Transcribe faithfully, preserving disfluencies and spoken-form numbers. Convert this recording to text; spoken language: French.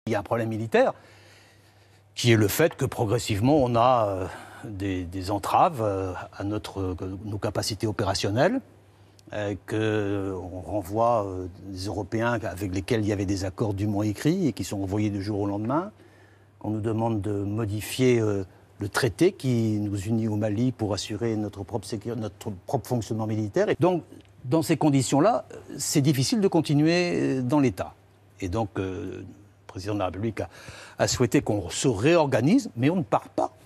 Il y a un problème militaire qui est le fait que progressivement on a euh, des, des entraves euh, à notre, euh, nos capacités opérationnelles, euh, qu'on renvoie euh, des Européens avec lesquels il y avait des accords dûment écrits et qui sont envoyés du jour au lendemain, qu'on nous demande de modifier euh, le traité qui nous unit au Mali pour assurer notre propre, sécurité, notre propre fonctionnement militaire. Et donc, dans ces conditions-là, c'est difficile de continuer dans l'État. Et donc, euh, le président de la République a, a souhaité qu'on se réorganise, mais on ne part pas